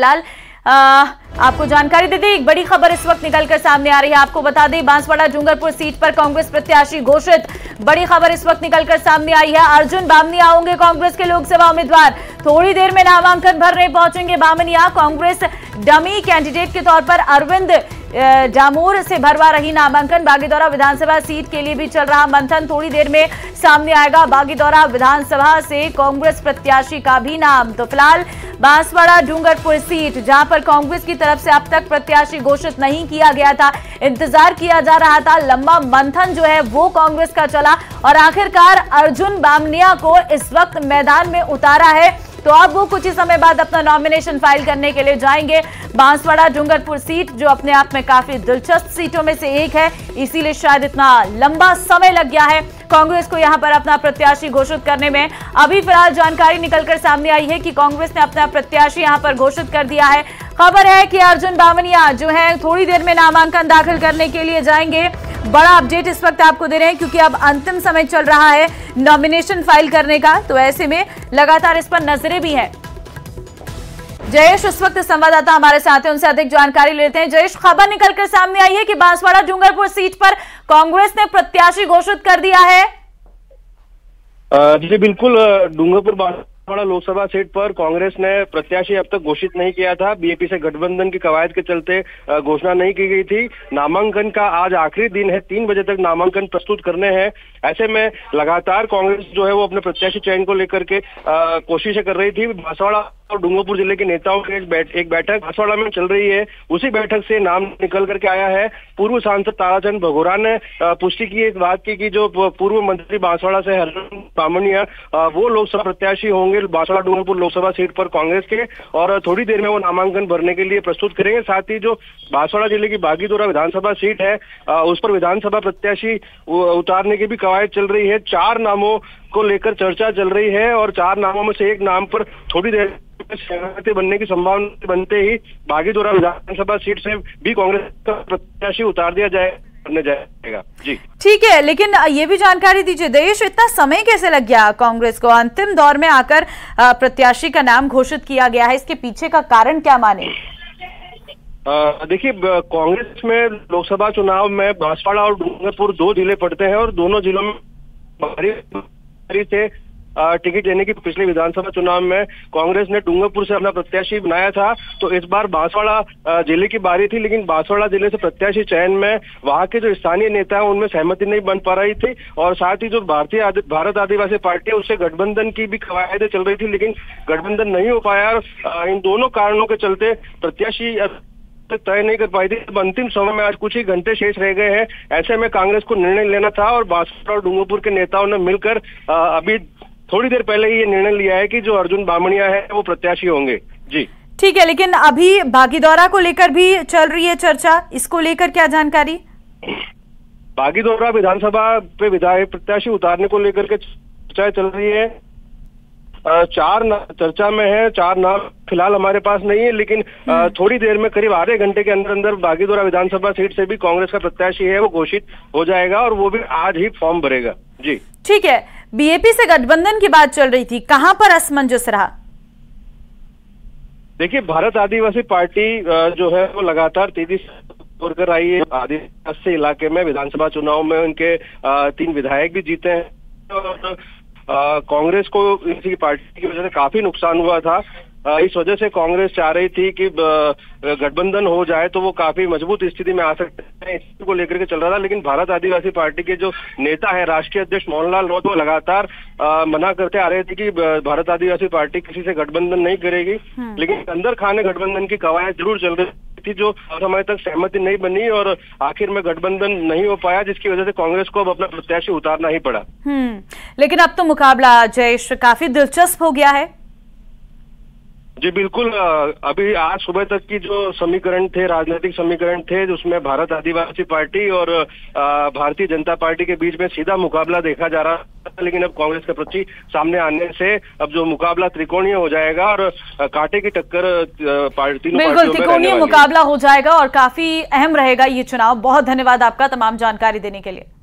फिलहाल आपको जानकारी दे दें, एक बड़ी खबर इस वक्त निकलकर सामने आ रही है। आपको बता दें, बांसवाड़ा डूंगरपुर सीट पर कांग्रेस प्रत्याशी घोषित। बड़ी खबर इस वक्त निकलकर सामने आई है। अर्जुन बामनिया होंगे कांग्रेस के लोकसभा उम्मीदवार। थोड़ी देर में नामांकन भरने पहुंचेंगे बामनिया। कांग्रेस डमी कैंडिडेट के तौर पर अरविंद जामोर से भरवा रही नामांकन। बागीदौरा विधानसभा सीट के लिए भी चल रहा मंथन, थोड़ी देर में सामने आएगा। बागीदौरा विधानसभा से कांग्रेस प्रत्याशी का भी नाम। तो फिलहाल बांसवाड़ा डूंगरपुर सीट, जहां पर कांग्रेस की तरफ से अब तक प्रत्याशी घोषित नहीं किया गया था, इंतजार किया जा रहा था, लंबा मंथन जो है वो कांग्रेस का चला और आखिरकार अर्जुन बामनिया को इस वक्त मैदान में उतारा है। तो अब वो कुछ ही समय बाद अपना नॉमिनेशन फाइल करने के लिए जाएंगे। बांसवाड़ा डूंगरपुर सीट जो अपने आप में काफी दिलचस्प सीटों में से एक है, इसीलिए शायद इतना लंबा समय लग गया है कांग्रेस को यहां पर अपना प्रत्याशी घोषित करने में। अभी फिलहाल जानकारी निकलकर सामने आई है कि कांग्रेस ने अपना प्रत्याशी यहां पर घोषित कर दिया है। खबर है कि अर्जुन बामनिया जो है थोड़ी देर में नामांकन दाखिल करने के लिए जाएंगे। बड़ा अपडेट इस वक्त आपको दे रहे हैं क्योंकि अब अंतिम समय चल रहा है नॉमिनेशन फाइल करने का, तो ऐसे में लगातार इस पर नजरें भी हैं। जयेश इस वक्त संवाददाता हमारे साथ हैं, उनसे अधिक जानकारी लेते हैं। जयेश, खबर निकलकर सामने आई है कि बांसवाड़ा डूंगरपुर सीट पर कांग्रेस ने प्रत्याशी घोषित कर दिया है। जी बिल्कुल, डूंगरपुर बांसवाड़ा लोकसभा सीट पर कांग्रेस ने प्रत्याशी अब तक घोषित नहीं किया था। बीएपी से गठबंधन की कवायद के चलते घोषणा नहीं की गई थी। नामांकन का आज आखिरी दिन है, 3 बजे तक नामांकन प्रस्तुत करने हैं। ऐसे में लगातार कांग्रेस जो है वो अपने प्रत्याशी चयन को लेकर के कोशिशें कर रही थी। बांसवाड़ा और डूंगरपुर जिले के नेताओं की एक बैठक बांसवाड़ा में चल रही है। उसी बैठक से नाम निकल करके आया है। पूर्व सांसद ताराचंद भगोरा ने पुष्टि की, इस बात की कि जो पूर्व मंत्री बांसवाड़ा से अर्जुन बामनिया वो लोकसभा प्रत्याशी होंगे बांसवाड़ा डूंगरपुर लोकसभा सीट पर कांग्रेस के, और थोड़ी देर में वो नामांकन भरने के लिए प्रस्तुत करेंगे। साथ ही जो बांसवाड़ा जिले की बागीदौरा विधानसभा सीट है उस पर विधानसभा प्रत्याशी उतारने की भी कवायद चल रही है। 4 नामों को लेकर चर्चा चल रही है और 4 नामों में से एक नाम पर थोड़ी देर सहमति बनने की संभावना बनते ही बागीदौरा विधानसभा सीट से भी कांग्रेस का प्रत्याशी उतार दिया जाएगा। जी ठीक है, लेकिन ये भी जानकारी दीजिए देश, इतना समय कैसे लग गया कांग्रेस को? अंतिम दौर में आकर प्रत्याशी का नाम घोषित किया गया है, इसके पीछे का कारण क्या माने? देखिए, कांग्रेस में लोकसभा चुनाव में बांसवाड़ा और डूंगरपुर 2 जिले पड़ते हैं और दोनों जिलों में भारी से टिकट लेने की पिछले विधानसभा चुनाव में कांग्रेस ने डूंगरपुर से अपना प्रत्याशी बनाया था। तो इस बार बांसवाड़ा जिले की बारी थी, लेकिन बांसवाड़ा जिले से प्रत्याशी चयन में वहां के जो स्थानीय नेता हैं उनमें सहमति नहीं बन पा रही थी और साथ ही जो भारत आदिवासी पार्टी है उससे गठबंधन की भी कवायदें चल रही थी, लेकिन गठबंधन नहीं हो पाया। इन दोनों कारणों के चलते प्रत्याशी तय नहीं कर पाई थी। अंतिम समय में आज कुछ ही घंटे शेष रह गए हैं। ऐसे में कांग्रेस को निर्णय लेना था और बांसवाड़ा और डूंगरपुर के नेताओं ने मिलकर अभी थोड़ी देर पहले ही ये निर्णय लिया है कि जो अर्जुन बामनिया है वो प्रत्याशी होंगे। जी ठीक है, लेकिन अभी बागीदौरा को लेकर भी चल रही है चर्चा, इसको लेकर क्या जानकारी? बागीदौरा विधानसभा पे विधायक प्रत्याशी उतारने को लेकर के चर्चा चल रही है। 4 चर्चा में है, 4 नाम फिलहाल हमारे पास नहीं है, लेकिन थोड़ी देर में करीब आधे घंटे के अंदर अंदर बागीदौरा विधानसभा सीट से भी कांग्रेस का प्रत्याशी है वो घोषित हो जाएगा और वो भी आज ही फॉर्म भरेगा। जी ठीक है, बीएपी से गठबंधन की बात चल रही थी, कहां पर असमंजस रहा? देखिए, भारत आदिवासी पार्टी जो है वो लगातार तेजी से कर आई है। आदिवासी इलाके में विधानसभा चुनाव में उनके 3 विधायक भी जीते हैं और कांग्रेस को इसी पार्टी की वजह से काफी नुकसान हुआ था। इस वजह से कांग्रेस चाह रही थी कि गठबंधन हो जाए तो वो काफी मजबूत स्थिति में आ सकते हैं, इसी को लेकर के चल रहा था। लेकिन भारत आदिवासी पार्टी के जो नेता है राष्ट्रीय अध्यक्ष मोहनलाल रौत, वो लगातार मना करते आ रहे थे कि भारत आदिवासी पार्टी किसी से गठबंधन नहीं करेगी, लेकिन अंदर खाने गठबंधन की कवायद जरूर चल रही थी जो समय तक सहमति नहीं बनी और आखिर में गठबंधन नहीं हो पाया, जिसकी वजह से कांग्रेस को अब अपना प्रत्याशी उतारना ही पड़ा। लेकिन अब तो मुकाबला जयेश काफी दिलचस्प हो गया है। जी बिल्कुल, अभी आज सुबह तक की जो समीकरण थे, राजनीतिक समीकरण थे, उसमें भारत आदिवासी पार्टी और भारतीय जनता पार्टी के बीच में सीधा मुकाबला देखा जा रहा था, लेकिन अब कांग्रेस का प्रत्याशी सामने आने से अब जो मुकाबला त्रिकोणीय हो जाएगा और कांटे की टक्कर तीनों पार्टियों में बिल्कुल त्रिकोणीय मुकाबला हो जाएगा और काफी अहम रहेगा ये चुनाव। बहुत धन्यवाद आपका तमाम जानकारी देने के लिए।